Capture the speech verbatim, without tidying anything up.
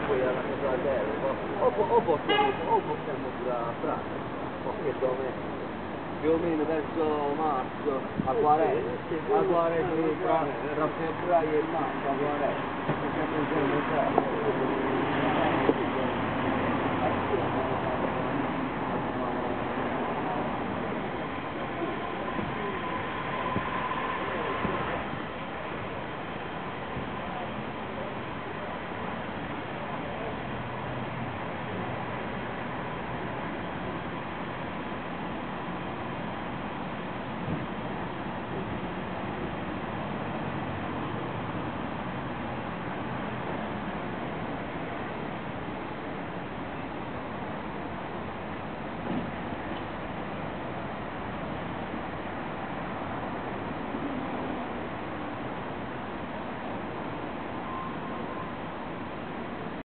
poi alla casa dell'Elvo, o, o possiamo, o possiamo pure a Praga, perché dove più o meno verso marzo, a quaranta, a quaranta tra, tra febbraio e marzo, a quaranta,